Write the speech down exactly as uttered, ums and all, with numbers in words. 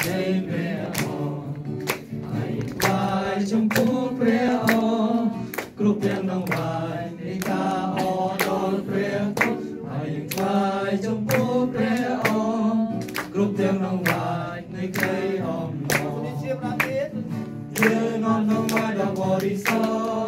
នៃព្រះអង្គហើយថ្វាយចំពោះព្រះអង្គគ្រប់ទាំងដងវាយនៃការអរដល់ព្រះគុណហើយថ្វាយចំពោះព្រះអង្គគ្រប់ទាំងដងវាយនៃក្តីអំណរយើងនាំដងវាយដល់បរិសុទ្ធ